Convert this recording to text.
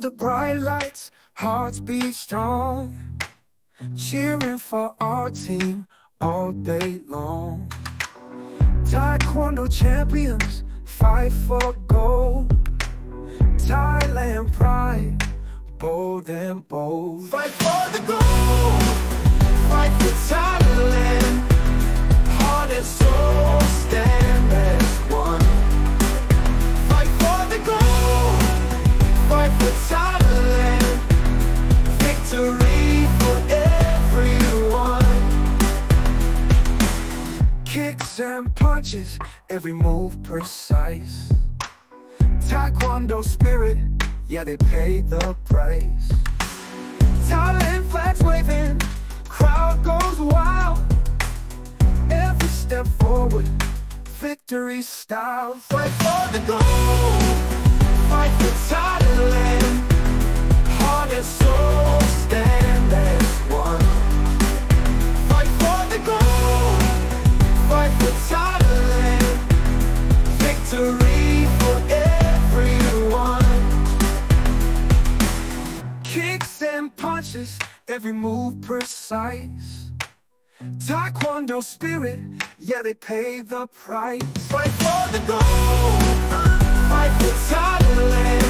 the bright lights, hearts beat strong, cheering for our team all day long. Taekwondo champions fight for gold, Thailand pride, bold and bold. Fight for the gold, fight for Thailand, heart and soul stand as one. Fight for the gold, fight for Thailand, victory for everyone. Kicks and punches, every move precise. Taekwondo spirit, yeah, they pay the price. Thailand flags waving, crowd goes wild. Every step forward, victory style. Fight for the gold, fight for Thailand, heart and soul stand as one. Fight for the gold, fight for Thailand, victory for everyone. Kicks and punches, every move precise. Taekwondo spirit, yeah, they pay the price. Fight for the gold, fight for Thailand,